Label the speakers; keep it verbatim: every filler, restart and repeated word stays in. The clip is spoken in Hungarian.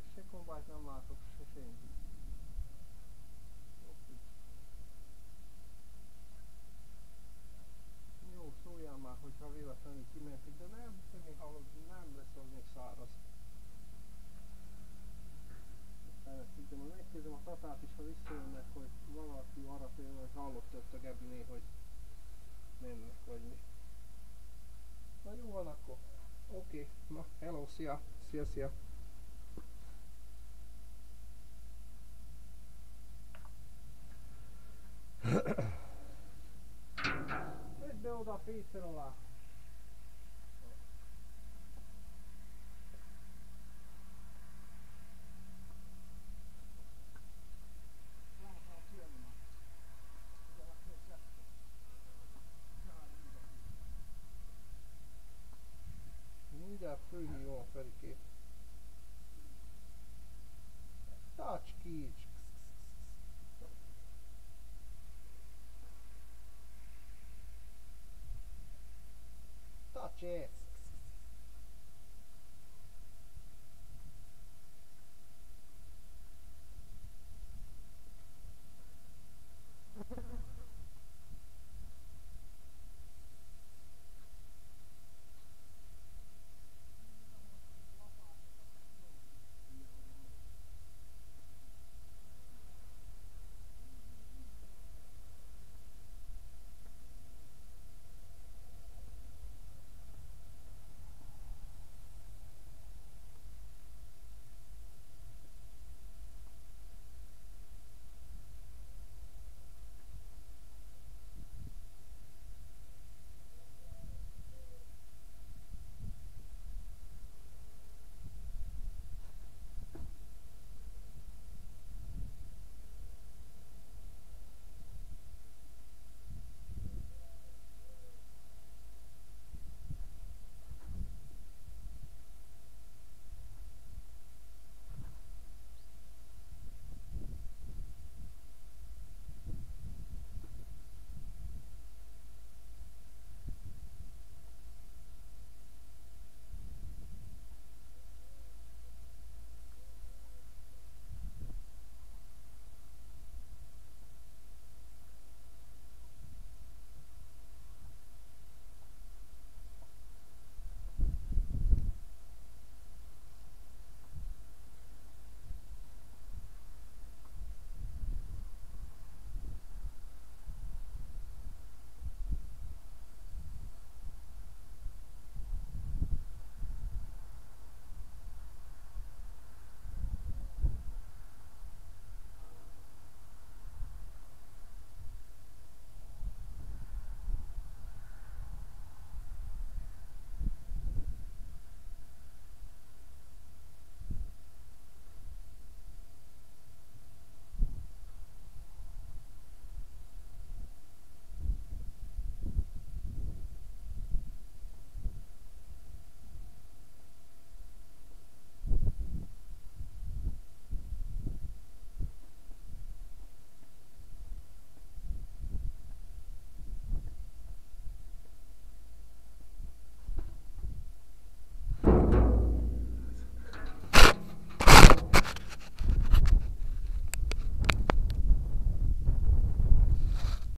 Speaker 1: se kombájt nem látok, se senki. Jó, szóljál már, hogyha véletlenül kimentik, de nem, még hallod, nem lesz az még száraz. Elveszítem, hogy megkérdezem a Tatát is, ha visszajönnek, hogy valaki arat, hogy hallott ott a Gebiné, hogy mennek vagy mi. Na jó van akkor. Oké, okay. Na hello, szia, szia, szia. Tedd be oda a fészre alá. Mindjárt fölhívom a Ferikét. Touch kics. Touch it.